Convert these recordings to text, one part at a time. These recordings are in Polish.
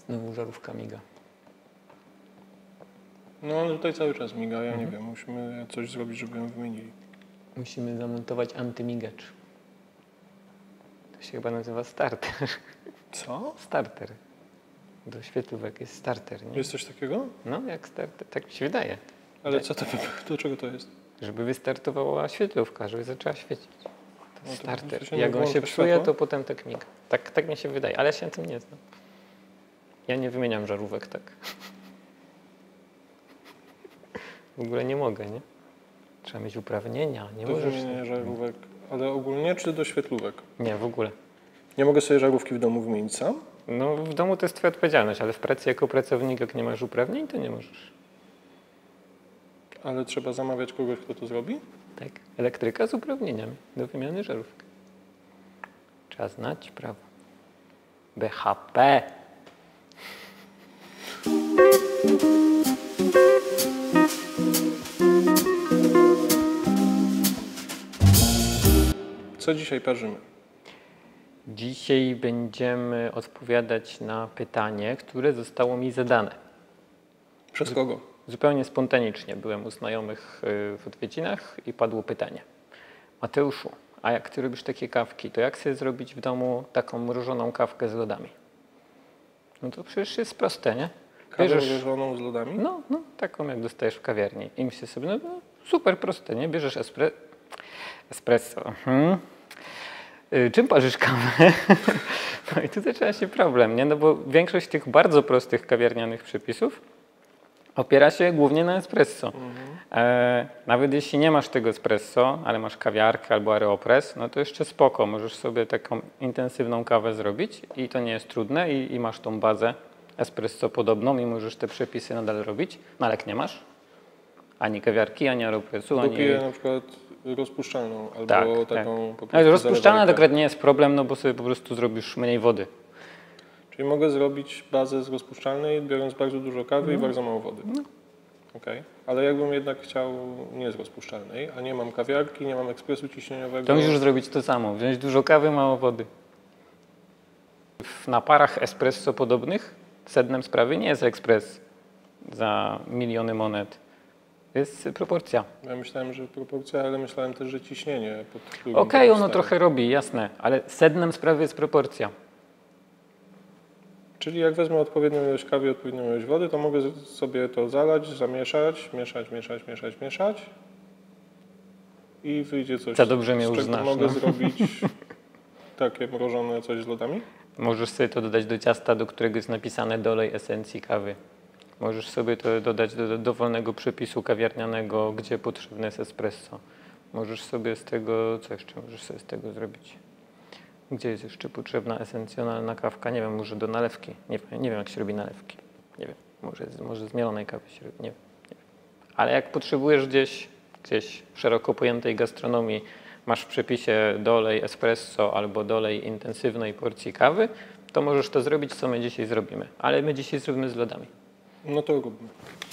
Znowu żarówka miga. No ale tutaj cały czas miga, ja nie wiem, musimy coś zrobić, żeby ją wymienili. Musimy zamontować antymigacz. To się chyba nazywa starter. Co? Starter. Do świetlówek jest starter, nie? Jest coś takiego? No, jak starter, tak mi się wydaje. Ale Tak. co to, do czego to jest? Żeby wystartowała świetlówka, żeby zaczęła świecić. To No jest to starter. się Jak nie on się włącza psuje, światła? to potem tak miga. Tak mi się wydaje, ale ja się na tym nie znam. Ja nie wymieniam żarówek tak. W ogóle nie mogę, nie? Trzeba mieć uprawnienia, nie Do możesz... wymieniania żarówek, ale ogólnie czy do świetlówek? Nie, w ogóle. Nie mogę sobie żarówki w domu wymienić sam? No w domu to jest twoja odpowiedzialność, ale w pracy jako pracownik, jak nie masz uprawnień, to nie możesz. Ale trzeba zamawiać kogoś, kto to zrobi? Tak, elektryka z uprawnieniami do wymiany żarówki. Trzeba znać prawo. BHP. Co dzisiaj parzymy? Dzisiaj będziemy odpowiadać na pytanie, które zostało mi zadane. Przez kogo? Zupełnie spontanicznie byłem u znajomych w odwiedzinach i padło pytanie. Mateuszu, a jak ty robisz takie kawki, to jak sobie zrobić w domu taką mrożoną kawkę z lodami? No to przecież jest proste, nie? Kawę mrożoną z lodami? No, taką jak dostajesz w kawiarni. I myślisz sobie, no super proste, nie? Bierzesz espresso. Czym parzysz kawę? No i tu zaczyna się problem, nie? No bo większość tych bardzo prostych kawiarnianych przepisów opiera się głównie na espresso. Nawet jeśli nie masz tego espresso, ale masz kawiarkę albo aeropress, no to jeszcze spoko, możesz sobie taką intensywną kawę zrobić i to nie jest trudne i masz tą bazę espresso podobną i możesz te przepisy nadal robić, no ale jak nie masz ani kawiarki, ani aeropressu, ani... Dopiję na przykład rozpuszczalną albo Tak, taką po Ale prostu rozpuszczalna zalewajkę. akurat nie jest problem, no bo sobie po prostu zrobisz mniej wody. Czyli mogę zrobić bazę z rozpuszczalnej, biorąc bardzo dużo kawy i bardzo mało wody. Okej. Ale jakbym jednak chciał nie z rozpuszczalnej, a nie mam kawiarki, nie mam ekspresu ciśnieniowego... To musisz zrobić to samo, wziąć dużo kawy, mało wody. W naparach espresso podobnych sednem sprawy nie jest ekspres za miliony monet. Jest proporcja. Ja myślałem, że proporcja, ale myślałem też, że ciśnienie pod drugim Okej, ono stałe. trochę robi, jasne, ale sednem sprawy jest proporcja. Czyli jak wezmę odpowiednią ilość kawy i odpowiednią ilość wody, to mogę sobie to zalać, zamieszać, mieszać i wyjdzie coś, Za dobrze mnie z już czego znasz, mogę no. zrobić takie mrożone coś z lodami. Możesz sobie to dodać do ciasta, do którego jest napisane dolej esencji kawy. Możesz sobie to dodać do dowolnego przepisu kawiarnianego, gdzie potrzebne jest espresso. Możesz sobie z tego, co jeszcze możesz sobie z tego zrobić? Gdzie jest jeszcze potrzebna esencjonalna kawka? Nie wiem, może do nalewki. Nie wiem jak się robi nalewki. Nie wiem, może z mielonej kawy się robi, nie wiem. Ale jak potrzebujesz gdzieś w szeroko pojętej gastronomii, masz w przepisie dolej espresso albo dolej intensywnej porcji kawy, to możesz to zrobić, co my dzisiaj zrobimy. Ale my dzisiaj zrobimy z lodami. No to róbmy.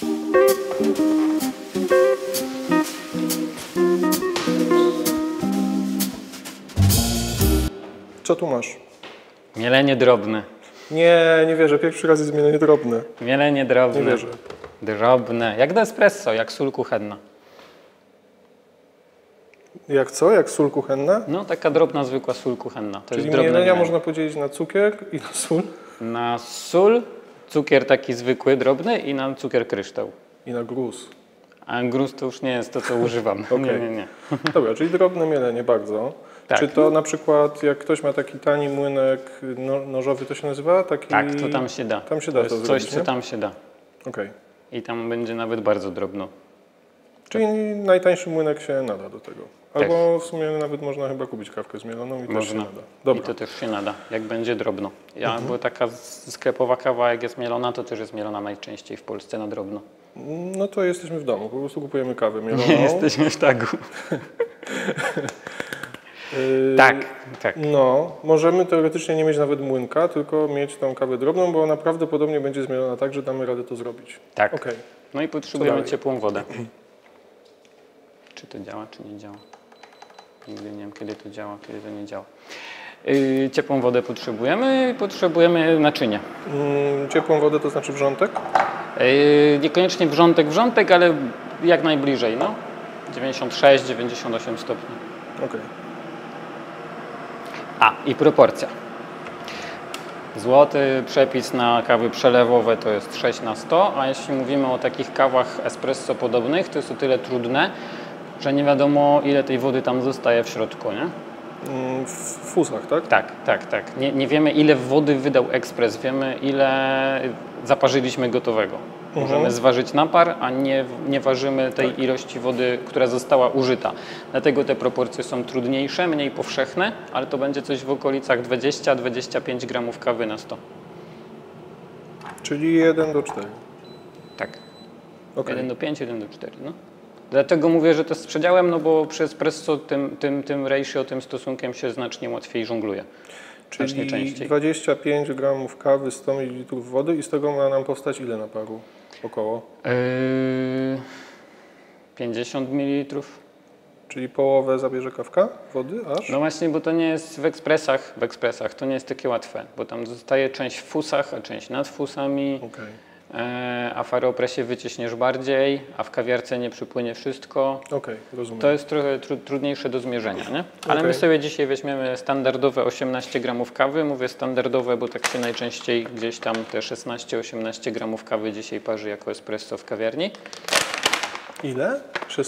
Co tu masz? Mielenie drobne. Nie wierzę. Pierwszy raz jest zmienienie drobne. Mielenie drobne. Nie wierzę. Drobne. Jak do espresso, jak sól kuchenna. Jak co? Jak sól kuchenna? No taka drobna, zwykła sól kuchenna. To Czyli jest drobne mielenia mielenie. można podzielić na cukier i na sól Na sól, cukier taki zwykły, drobny i na cukier kryształ. i na gruz. A gruz to już nie jest to, co używam. Okej. Nie. Dobra, czyli drobne mielenie bardzo. Tak. Czy to na przykład, jak ktoś ma taki tani młynek nożowy, to się nazywa? Taki... Tak, to tam się da. Tam się da to jest zrobić, coś, co nie? tam się da. Okej. I tam będzie nawet bardzo drobno. Czyli najtańszy młynek się nada do tego. Albo w sumie nawet można chyba kupić kawkę zmieloną i też się Można. nada. Dobra. I to też się nada, jak będzie drobno. Bo taka sklepowa kawa, jak jest mielona, to też jest mielona najczęściej w Polsce na drobno. No to jesteśmy w domu, po prostu kupujemy kawę mieloną. Nie jesteśmy w tagu. Tak. No, możemy teoretycznie nie mieć nawet młynka, tylko mieć tą kawę drobną, bo ona prawdopodobnie będzie zmielona tak, że damy radę to zrobić. Tak. Okej. No i potrzebujemy dalej? ciepłą wodę. Czy to działa, czy nie działa? Nigdy nie wiem, kiedy to działa, kiedy to nie działa. Ciepłą wodę potrzebujemy i potrzebujemy naczynia. Ciepłą wodę to znaczy wrzątek? Niekoniecznie wrzątek, ale jak najbliżej, no. 96-98 stopni. Okej. A, i proporcja. Złoty przepis na kawy przelewowe to jest 6:100, a jeśli mówimy o takich kawach espresso podobnych, to jest o tyle trudne, że nie wiadomo, ile tej wody tam zostaje w środku, nie? W fusach, tak? Tak. Nie wiemy, ile wody wydał ekspres, wiemy, ile zaparzyliśmy gotowego. Możemy zważyć napar, a nie ważymy tej ilości wody, która została użyta. Dlatego te proporcje są trudniejsze, mniej powszechne, ale to będzie coś w okolicach 20-25 gramów kawy na 100. Czyli 1:4. Tak. Okej. 1:5, 1:4. No. Dlatego mówię, że to jest z przedziałem, no bo przy espresso tym ratio, tym stosunkiem się znacznie łatwiej żongluje. Znacznie Czyli częściej. 25 gramów kawy, 100 ml wody i z tego ma nam powstać ile naparu? Około? 50 ml. Czyli połowę zabierze kawka wody aż? No właśnie, bo to nie jest w ekspresach to nie jest takie łatwe, bo tam zostaje część w fusach, a część nad fusami, Okej. A w aeropresie wyciśniesz bardziej, a w kawiarce nie przypłynie wszystko. Okej, rozumiem. To jest trochę trudniejsze do zmierzenia, nie? Ale my sobie dzisiaj weźmiemy standardowe 18 gramów kawy. Mówię standardowe, bo tak się najczęściej gdzieś tam te 16-18 gramów kawy dzisiaj parzy jako espresso w kawiarni. Ile?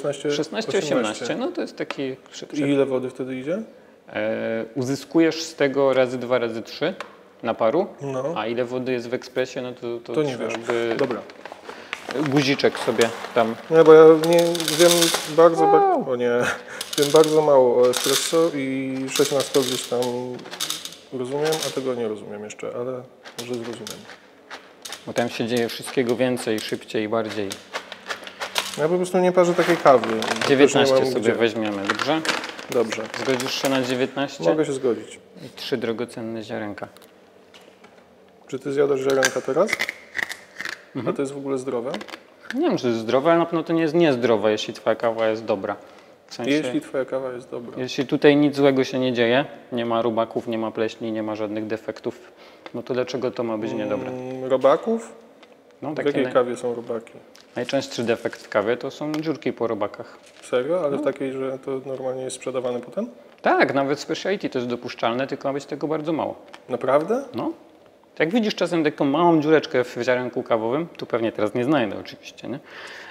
16-18, no to jest taki... I ile wody wtedy idzie? Uzyskujesz z tego razy 2, razy 3 naparu, No. a ile wody jest w ekspresie, no to nie wiesz. by Dobra. guziczek sobie tam... Nie, bo ja nie wiem bardzo, o nie, wiem bardzo mało o espresso i 16 gdzieś tam rozumiem, a tego nie rozumiem jeszcze, ale może zrozumiem. Bo tam się dzieje wszystkiego więcej, szybciej, bardziej. Ja po prostu nie parzę takiej kawy. 19 Też nie mam sobie gdzie. weźmiemy, dobrze? Dobrze. Zgodzisz się na 19? Mogę się zgodzić. I 3 drogocenne ziarenka. Czy ty zjadasz ziarenka teraz? A to jest w ogóle zdrowe? Nie wiem, czy to jest zdrowe, ale na pewno to nie jest niezdrowe, jeśli twoja kawa jest dobra. W sensie, Jeśli twoja kawa jest dobra. jeśli tutaj nic złego się nie dzieje, nie ma robaków, nie ma pleśni, nie ma żadnych defektów, no to dlaczego to ma być niedobre? Robaków? No, W takie jakiej kawie są robaki? najczęstszy defekt w kawie to są dziurki po robakach. Serio? Ale w takiej, że to normalnie jest sprzedawane potem? Tak, nawet speciality to jest dopuszczalne, tylko ma być tego bardzo mało. Naprawdę? No. Jak widzisz czasem taką małą dziureczkę w ziarenku kawowym, tu pewnie teraz nie znajdę oczywiście, nie?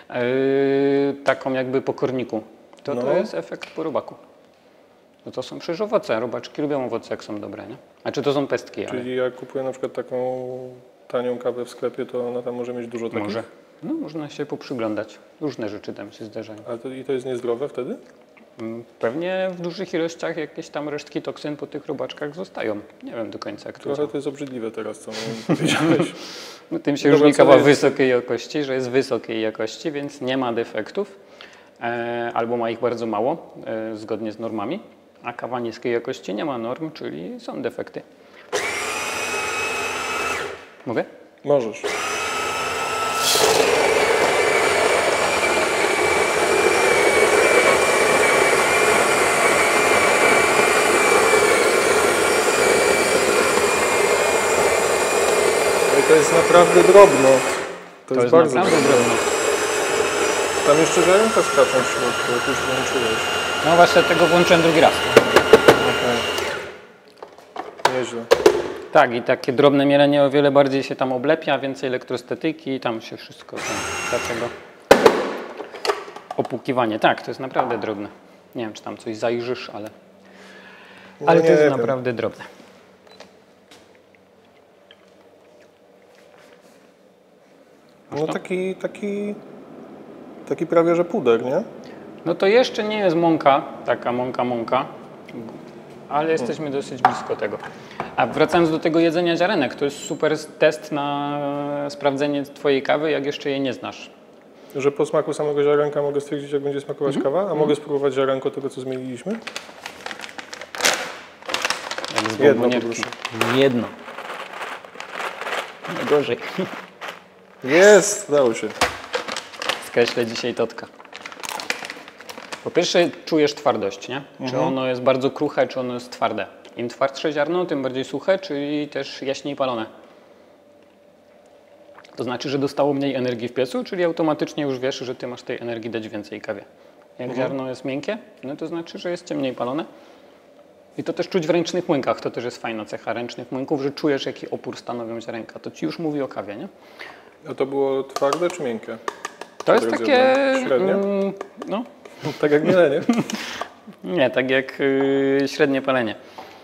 Taką jakby po korniku, to jest efekt po robaku. No to są przecież owoce, robaczki lubią owoce, jak są dobre, nie? A czy to są pestki? Ale... Czyli jak kupuję na przykład taką tanią kawę w sklepie, to ona tam może mieć dużo takich? Może. No, można się poprzyglądać. Różne rzeczy tam się zdarzają. I to jest niezdrowe wtedy? Pewnie w dużych ilościach jakieś tam resztki toksyn po tych robaczkach zostają. Nie wiem do końca, jak to Trochę to jest obrzydliwe teraz, co powiedziałeś. No, tym się Dobra, różni co kawa jest? wysokiej jakości, że jest wysokiej jakości, więc nie ma defektów, albo ma ich bardzo mało, zgodnie z normami, a kawa niskiej jakości nie ma norm, czyli są defekty. Mogę? Możesz. To jest naprawdę drobno. To jest bardzo naprawdę drobno. Tam jeszcze ziarenka skaczą w środku, jak już włączyłeś. No właśnie tego włączyłem drugi raz. Nieźle. Tak, i takie drobne mielenie o wiele bardziej się tam oblepia, więcej elektrostatyki, tam się wszystko tam, dlatego opłukiwanie. Tak, to jest naprawdę drobne. Nie wiem, czy tam coś zajrzysz, ale to jest naprawdę drobne. No taki prawie, że puder, nie? No to jeszcze nie jest mąka, taka mąka, ale jesteśmy dosyć blisko tego. A wracając do tego jedzenia ziarenek, to jest super test na sprawdzenie twojej kawy, jak jeszcze jej nie znasz. Że po smaku samego ziarenka mogę stwierdzić, jak będzie smakować kawa? A mogę spróbować ziarenko tego, co zmieniliśmy? Jedno poproszę. Jedno. Najgorzej. Jest! Udało się. Skreślę dzisiaj Totka. Po pierwsze czujesz twardość, nie? Czy ono jest bardzo kruche, czy ono jest twarde. Im twardsze ziarno, tym bardziej suche, czyli też jaśniej palone. To znaczy, że dostało mniej energii w piecu, czyli automatycznie już wiesz, że ty masz tej energii dać więcej kawie. Jak ziarno jest miękkie, no to znaczy, że jest ciemniej palone. I to też czuć w ręcznych młynkach. To też jest fajna cecha ręcznych młynków, że czujesz, jaki opór stanowią ziarenka. To ci już mówi o kawie, nie? A to było twarde czy miękkie? To jest takie... Średnie? No. Tak jak mielenie? Nie, tak jak średnie palenie.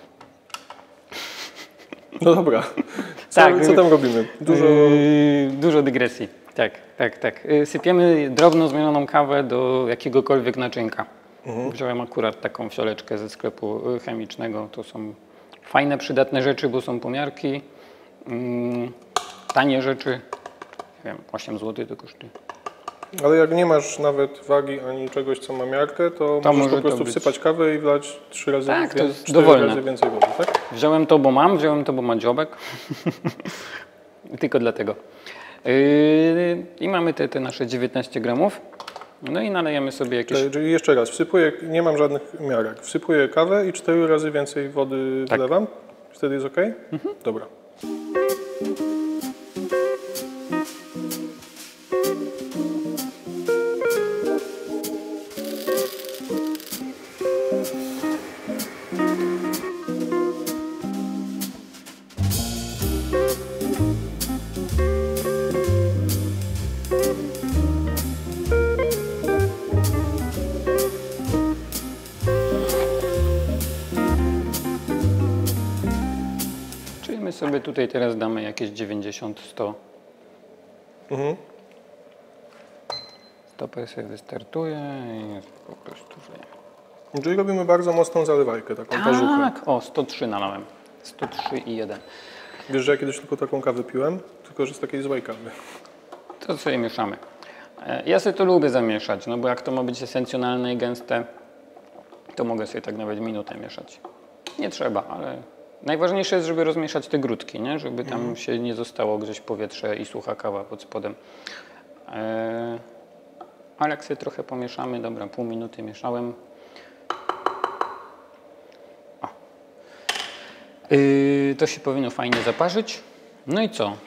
No dobra. Tak. Co tam robimy? Dużo dygresji. Tak. Sypiemy drobno zmieloną kawę do jakiegokolwiek naczynka. Wziąłem akurat taką fioleczkę ze sklepu chemicznego. To są fajne, przydatne rzeczy, bo są pomiarki. Tanie rzeczy. Nie wiem, 8 zł to kosztuje. Ale jak nie masz nawet wagi ani czegoś, co ma miarkę, to możesz może po prostu to być... wsypać kawę i wlać 3 razy, Tak, to jest 4 dowolne. razy więcej wody, tak? Wziąłem to, bo ma dziobek. Tylko dlatego. I mamy te nasze 19 gramów. No i nalejemy sobie jakieś... Czyli jeszcze raz, wsypuję, nie mam żadnych miarek. Wsypuję kawę i 4 razy więcej wody wlewam. Wtedy jest ok? Dobra. Czyli my sobie tutaj teraz damy jakieś 90-100. Stoper sobie wystartuje i jest po prostu żyje. Czyli robimy bardzo mocną zalewajkę, taką parzuchę. Tak, o 103 nalałem. 103 i 1. Wiesz, że ja kiedyś tylko taką kawę piłem, tylko że z takiej złej kawy. To sobie mieszamy. Ja sobie to lubię zamieszać, no bo jak to ma być esencjonalne i gęste, to mogę sobie tak nawet minutę mieszać. Nie trzeba, ale najważniejsze jest, żeby rozmieszać te grudki, nie? Żeby tam się nie zostało gdzieś powietrze i sucha kawa pod spodem. Ale jak sobie trochę pomieszamy, dobra, pół minuty mieszałem. To się powinno fajnie zaparzyć. No i co?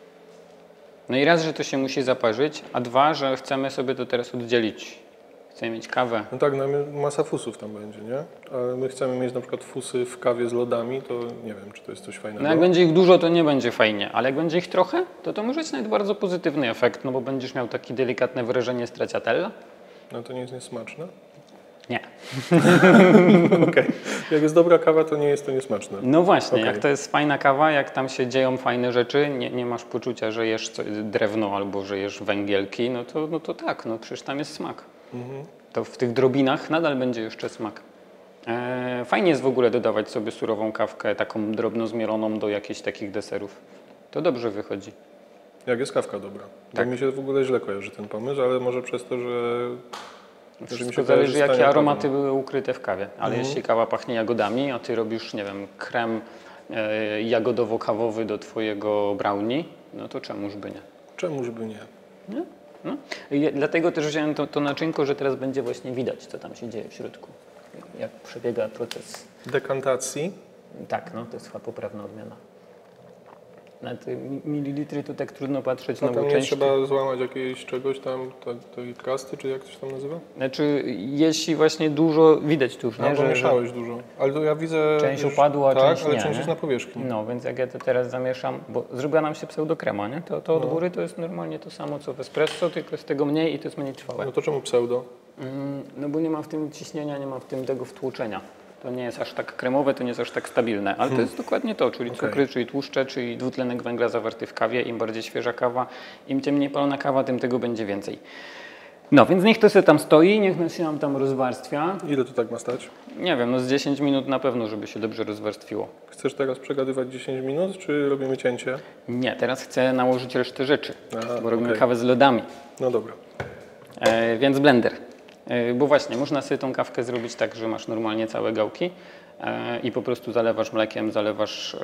No i raz, że to się musi zaparzyć, a dwa, że chcemy sobie to teraz oddzielić. Chcemy mieć kawę. No tak, no masa fusów tam będzie, nie? Ale my chcemy mieć na przykład fusy w kawie z lodami, to nie wiem, czy to jest coś fajnego. No jak będzie ich dużo, to nie będzie fajnie, ale jak będzie ich trochę, to może być nawet bardzo pozytywny efekt, no bo będziesz miał takie delikatne wrażenie stracciatella. No to nie jest niesmaczne? Nie. Okej. Jak jest dobra kawa, to nie jest to niesmaczne. No właśnie, Okej. jak to jest fajna kawa, jak tam się dzieją fajne rzeczy, nie masz poczucia, że jesz drewno albo że jesz węgielki, no to tak, no przecież tam jest smak. To w tych drobinach nadal będzie jeszcze smak. Fajnie jest w ogóle dodawać sobie surową kawkę, taką drobno zmieloną do jakichś takich deserów. To dobrze wychodzi. Jak jest kawka dobra. Tak. To mi się w ogóle źle kojarzy ten pomysł, ale może przez to, że mi Wszystko się zależy, kojarzy z jakie tanią aromaty kawą. były ukryte w kawie. Ale jeśli kawa pachnie jagodami, a ty robisz, nie wiem, krem jagodowo-kawowy do twojego brownie, no to czemuż by nie? Czemuż by nie? No. I dlatego też wziąłem to naczynko, że teraz będzie właśnie widać, co tam się dzieje w środku. Jak przebiega proces. Dekantacji. Tak, no to jest chyba poprawna odmiana. Na te mililitry to tak trudno patrzeć, A no tam bo nie część... trzeba złamać jakiegoś czegoś tam, tej trusty, czy jak to się tam nazywa? Znaczy, jeśli właśnie dużo, widać tu już, No, nie? bo mieszałeś dużo. Ale to ja widzę... Część już- upadła, a tak, część ale nie, część nie? jest na powierzchni. No, więc jak ja to teraz zamieszam, bo zrobiła nam się pseudokrema, nie? To od góry to jest normalnie to samo co w espresso, tylko z tego mniej i to jest mniej trwałe. No to czemu pseudo? No bo nie ma w tym ciśnienia, nie ma w tym tego wtłuczenia. To nie jest aż tak kremowe, to nie jest aż tak stabilne, ale to jest dokładnie to, czyli cukry, czyli tłuszcze, czyli dwutlenek węgla zawarty w kawie. Im bardziej świeża kawa, im ciemniej palona kawa, tym tego będzie więcej. No, więc niech to sobie tam stoi, niech się nam tam rozwarstwia. Ile to tak ma stać? Nie wiem, no z 10 minut na pewno, żeby się dobrze rozwarstwiło. Chcesz teraz przegadywać 10 minut, czy robimy cięcie? Nie, teraz chcę nałożyć resztę rzeczy, Aha, bo robimy okej. kawę z lodami, No dobra. więc blender. Bo właśnie, można sobie tą kawkę zrobić tak, że masz normalnie całe gałki i po prostu zalewasz mlekiem, zalewasz...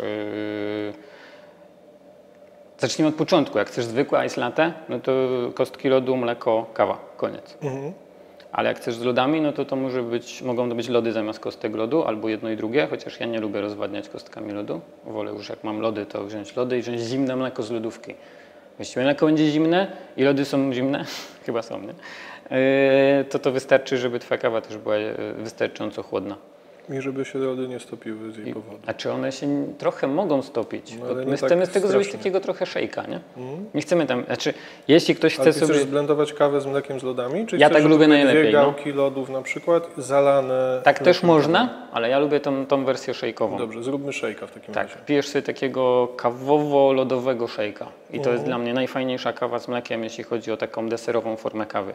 Zacznijmy od początku. Jak chcesz zwykłe ice latte, no to kostki lodu, mleko, kawa. Koniec. Ale jak chcesz z lodami, no to mogą to być lody zamiast kostek lodu, albo jedno i drugie, chociaż ja nie lubię rozwadniać kostkami lodu. Wolę już jak mam lody, to wziąć lody i wziąć zimne mleko z lodówki. Właściwie mleko będzie zimne i lody są zimne, chyba są, nie? To wystarczy, żeby twoja kawa też była wystarczająco chłodna. I żeby się lody nie stopiły z jej powodu. A czy one się trochę mogą stopić? No, ale My nie chcemy tak z tego zrobić strasznie. takiego trochę szejka, nie? Nie chcemy tam, znaczy jeśli ktoś chce Ale ty sobie... chcesz zblendować kawę z mlekiem z lodami? Czy Ja chcesz, tak żeby lubię były najlepiej, dwie no. gałki lodów na przykład zalane... Tak też mlekiem można, ale ja lubię tą wersję szejkową. Dobrze, zróbmy szejka w takim Tak, razie. pijesz sobie takiego kawowo-lodowego szejka. I to jest dla mnie najfajniejsza kawa z mlekiem, jeśli chodzi o taką deserową formę kawy.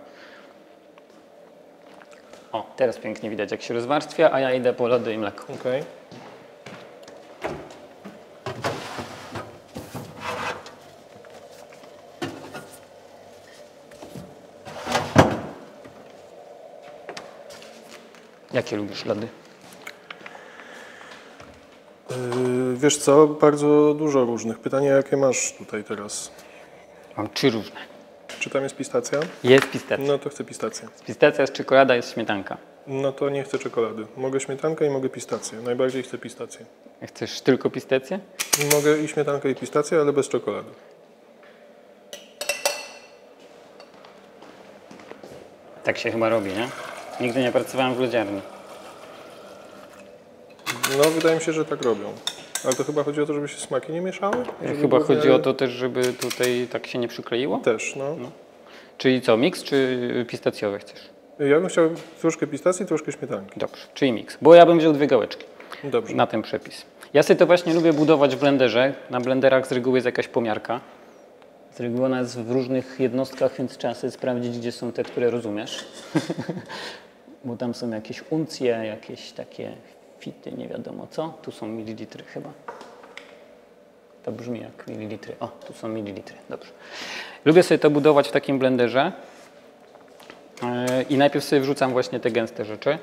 O, teraz pięknie widać, jak się rozwarstwia, a ja idę po lody i mleko. Okej. Jakie lubisz lody? Wiesz co, bardzo dużo różnych. Pytanie, jakie masz tutaj teraz? Mam 3 różne. Czy tam jest pistacja? Jest pistacja. No to chcę pistację. Pistacja jest czekolada, jest śmietanka. No to nie chcę czekolady. Mogę śmietankę i mogę pistację. Najbardziej chcę pistację. Chcesz tylko pistację? Mogę i śmietankę i pistację, ale bez czekolady. Tak się chyba robi, nie? Nigdy nie pracowałem w lodziarni. No wydaje mi się, że tak robią. Ale to chyba chodzi o to, żeby się smaki nie mieszały? Żeby Chyba było w chodzi miarę- o to też, żeby tutaj tak się nie przykleiło? Też, no. Czyli co, miks czy pistacjowe chcesz? Ja bym chciał troszkę pistacji, troszkę śmietanki. Dobrze, czyli miks. Bo ja bym wziął 2 gałeczki Dobrze. na ten przepis. Ja sobie to właśnie lubię budować w blenderze. Na blenderach z reguły jest jakaś pomiarka. Z reguły ona jest w różnych jednostkach, więc trzeba sobie sprawdzić, gdzie są te, które rozumiesz. Bo tam są jakieś uncje, jakieś takie fity, nie wiadomo co. Tu są mililitry chyba. To brzmi jak mililitry. O, tu są mililitry. Dobrze. Lubię sobie to budować w takim blenderze. I najpierw sobie wrzucam właśnie te gęste rzeczy.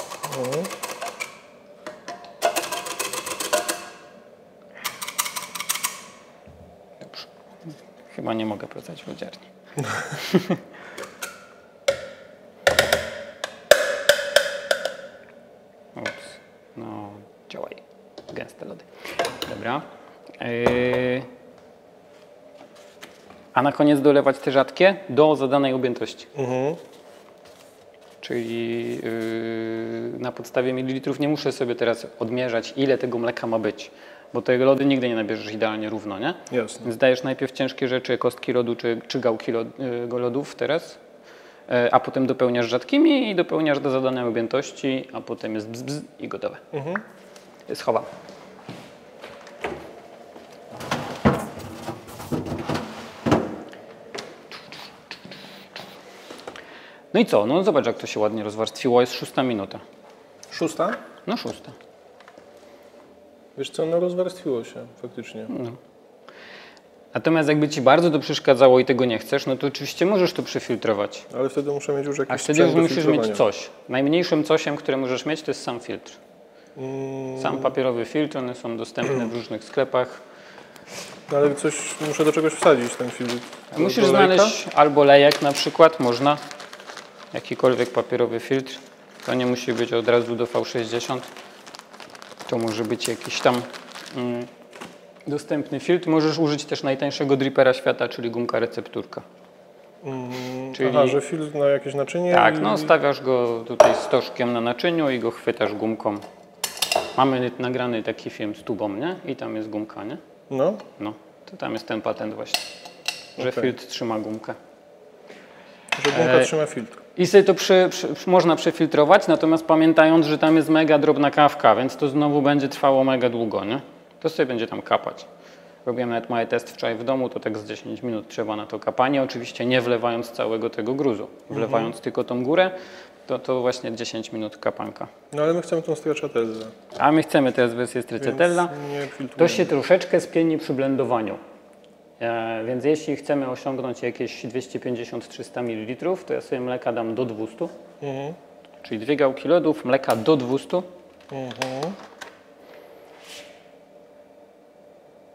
Dobrze. Chyba nie mogę pracować w lodziarni. Ups. No, działaj. Gęste lody. Dobra. A na koniec dolewać te rzadkie do zadanej objętości. Czyli na podstawie mililitrów nie muszę sobie teraz odmierzać, ile tego mleka ma być, bo te lody nigdy nie nabierzesz idealnie równo, nie? Jasne. Więc dajesz najpierw ciężkie rzeczy, kostki lodu czy gałki lodów teraz, a potem dopełniasz rzadkimi i dopełniasz do zadanej objętości, a potem jest bzz, bzz i gotowe. Schowam. No i co? No zobacz, jak to się ładnie rozwarstwiło. Jest 6 minuta. 6? No 6. Wiesz co, no rozwarstwiło się faktycznie. Natomiast jakby Ci bardzo to przeszkadzało i tego nie chcesz, no to oczywiście możesz to przefiltrować. Ale wtedy muszę mieć już jakiś A wtedy już sprzęt do musisz mieć filtrowania. coś. Najmniejszym cosiem, które możesz mieć, to jest sam filtr. Sam papierowy filtr, one są dostępne w różnych sklepach. No ale coś, muszę do czegoś wsadzić ten filtr. Musisz Do lejka? znaleźć albo lejek na przykład, można. Jakikolwiek papierowy filtr. To nie musi być od razu do V60. To może być jakiś tam dostępny filtr. Możesz użyć też najtańszego dripera świata, czyli gumka recepturka. Czyli, Aha, że filtr na jakieś naczynie tak, i... no stawiasz go tutaj stożkiem na naczyniu i go chwytasz gumką. Mamy nagrany taki film z tubą, nie? I tam jest gumka, nie? No, No, to tam jest ten patent właśnie, że Okej. filtr trzyma gumkę. że gumka trzyma filtr. I sobie to można przefiltrować, natomiast pamiętając, że tam jest mega drobna kawka, więc to znowu będzie trwało mega długo, nie? To sobie będzie tam kapać. Robiłem nawet mały test wczoraj w domu, to tak z 10 minut trzeba na to kapanie, oczywiście nie wlewając całego tego gruzu. Wlewając tylko tą górę, to właśnie 10 minut kapanka. No ale my chcemy tą stracciatellę. A my chcemy teraz wersję stracciatella. Nie filtrujemy. To się troszeczkę spieni przy blendowaniu. Więc jeśli chcemy osiągnąć jakieś 250-300 ml, to ja sobie mleka dam do 200. Czyli 2 gałki lodów, mleka do 200.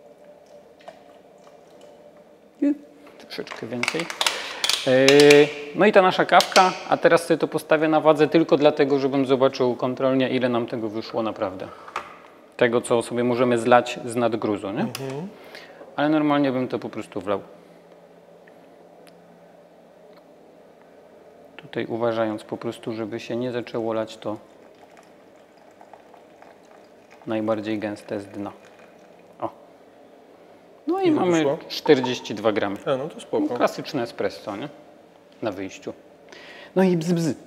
I troszeczkę więcej. No i ta nasza kawka, a teraz sobie to postawię na wadze tylko dlatego, żebym zobaczył kontrolnie, ile nam tego wyszło naprawdę. Tego, co sobie możemy zlać z nadgruzu, nie? Ale normalnie bym to po prostu wlał. Tutaj uważając po prostu, żeby się nie zaczęło lać to najbardziej gęste z dna. O. No i Ile mamy wyszło? 42 gramy. A, no to spoko. Klasyczne espresso, nie? Na wyjściu. No i bzy, bzy.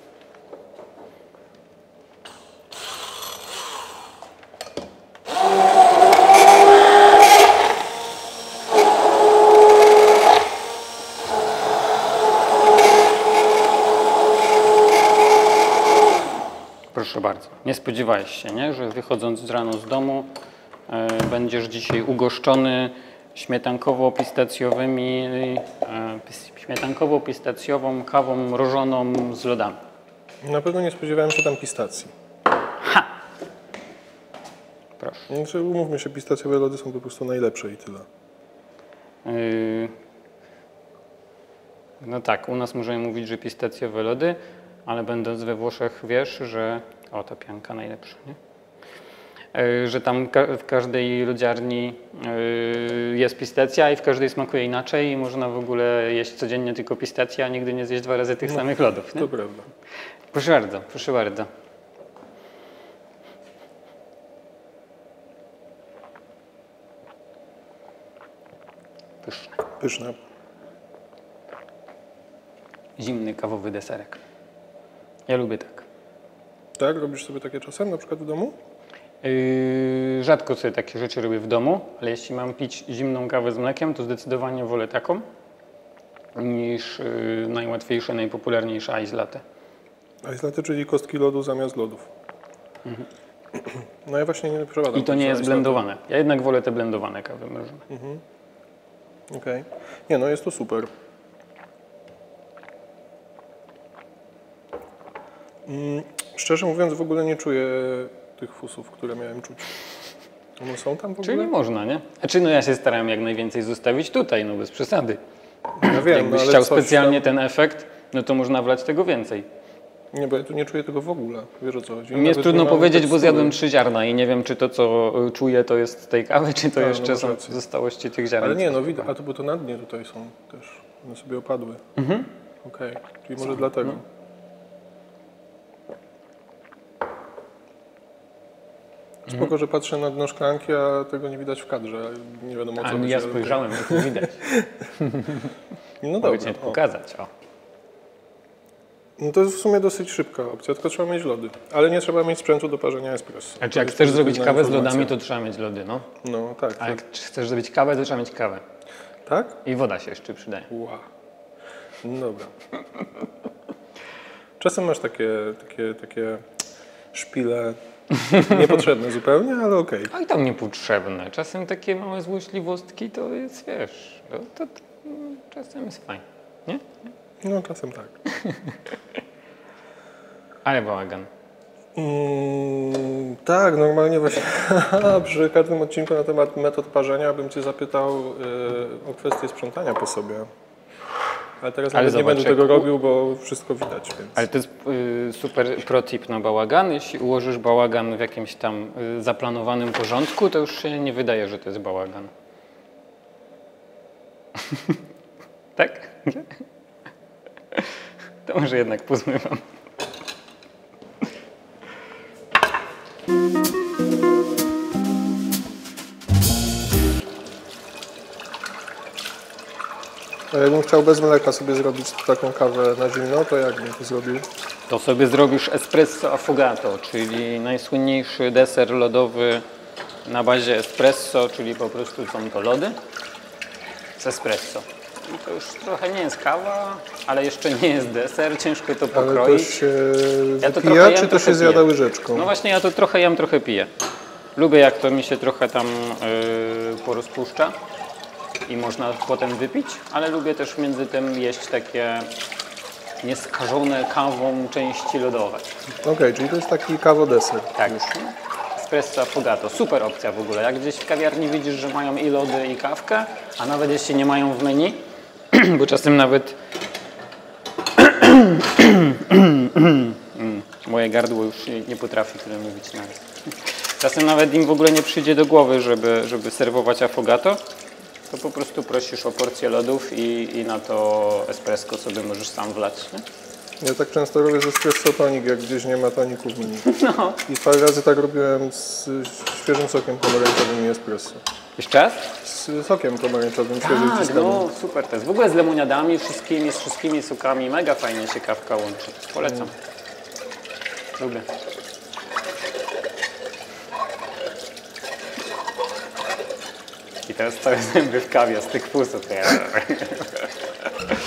Proszę bardzo. Nie spodziewałeś się, nie? Że wychodząc rano z domu będziesz dzisiaj ugoszczony śmietankowo-pistacjową kawą mrożoną z lodami. Na pewno nie spodziewałem się tam pistacji. Ha! Proszę. Znaczy, umówmy się, pistacjowe lody są po prostu najlepsze i tyle. No tak, u nas możemy mówić, że pistacjowe lody, ale będąc we Włoszech wiesz, że... O, ta pianka najlepsza, nie? Że tam w każdej lodziarni jest pistacja i w każdej smakuje inaczej i można w ogóle jeść codziennie tylko pistację, a nigdy nie zjeść 2 razy tych samych lodów, nie? To prawda. Proszę bardzo, proszę bardzo. Pyszne. Pyszne. Zimny, kawowy deserek. Ja lubię tak. Tak? Robisz sobie takie czasem, na przykład w domu? Rzadko sobie takie rzeczy robię w domu, ale jeśli mam pić zimną kawę z mlekiem, to zdecydowanie wolę taką niż najłatwiejsze, najpopularniejsze ice latte. Ice latte, czyli kostki lodu zamiast lodów. No ja właśnie nie przepadam. I to nie jest blendowane. Ja jednak wolę te blendowane kawy mrożone. Okej. Nie, no jest to super. Szczerze mówiąc, w ogóle nie czuję tych fusów, które miałem czuć. One są tam w ogóle? Czyli można, nie? Znaczy, no ja się starałem jak najwięcej zostawić tutaj, no bez przesady. Ja wiem, Jakbyś ale chciał coś specjalnie tam... ten efekt, no to można wlać tego więcej. Nie, bo ja tu nie czuję tego w ogóle. Wiesz o co chodzi? Mi jest Nawet trudno nie mam powiedzieć, bo tekstury. zjadłem 3 ziarna i nie wiem, czy to, co czuję, to jest z tej kawy, czy to A, no jeszcze masz są rację. zostałości tych ziaren. Ale nie, no widać, a to bo to na dnie tutaj są też. One sobie opadły. Okej, czyli może dlatego. Spoko, że patrzę na dno szklanki, a tego nie widać w kadrze. Nie wiadomo o co Ale chodzi, ja ale spojrzałem, jak to widać. No Mogę dobra. Ci O. pokazać, o. No to jest w sumie dosyć szybka opcja, tylko trzeba mieć lody. Ale nie trzeba mieć sprzętu do parzenia espresso. Znaczy, To jak jest chcesz zrobić pozytywna kawę z informacja. lodami, to trzeba mieć lody, no. No tak. A jak chcesz zrobić kawę, to trzeba mieć kawę. Tak? I woda się jeszcze przydaje. Ła. No dobra. Czasem masz takie szpile niepotrzebne zupełnie, ale okej. A i tam niepotrzebne. Czasem takie małe złośliwostki to jest, wiesz, to czasem jest fajnie, nie? No czasem tak. Ale bałagan. Tak, normalnie właśnie przy każdym odcinku na temat metod parzenia bym Cię zapytał o kwestię sprzątania po sobie. Ale teraz Ale nawet nie zobacz, będę tego robił, bo wszystko widać. Więc... Ale to jest super pro-tip na bałagan. Jeśli ułożysz bałagan w jakimś tam zaplanowanym porządku, to już się nie wydaje, że to jest bałagan. Tak? To może jednak pozmywam. A jakbym chciał bez mleka sobie zrobić taką kawę na zimno, to jak bym to zrobił? To sobie zrobisz espresso affogato, czyli najsłynniejszy deser lodowy na bazie espresso, czyli po prostu są to lody z espresso. I to już trochę nie jest kawa, ale jeszcze nie jest deser, ciężko to Ale pokroić. to się Ja to wypija, trochę jem, czy to trochę się zjada piję. łyżeczką? No właśnie, ja to trochę jem, trochę piję. Lubię, jak to mi się trochę tam porozpuszcza i można potem wypić, ale lubię też między tym jeść takie nieskażone kawą części lodowe. Okej, czyli to jest taki kawodeser. Tak. Espresso affogato. Super opcja w ogóle. Jak gdzieś w kawiarni widzisz, że mają i lody, i kawkę, a nawet jeśli nie mają w menu, bo czasem nawet Moje gardło już nie potrafi tyle mówić naraz. Czasem nawet im w ogóle nie przyjdzie do głowy, żeby serwować affogato, to po prostu prosisz o porcję lodów i na to espresso sobie możesz sam wlać. Nie? Ja tak często robię z espresso tonik, jak gdzieś nie ma toników mini. No. I parę razy tak robiłem z świeżym sokiem pomarańczowym i espresso. Jeszcze raz? Z sokiem pomarańczowym, świeżym Tak, ciskanym. no super to jest. W ogóle z lemoniadami, z wszystkimi sokami mega fajnie się kawka łączy. Polecam. Lubię. I teraz całe zęby w kawie z tych fusów.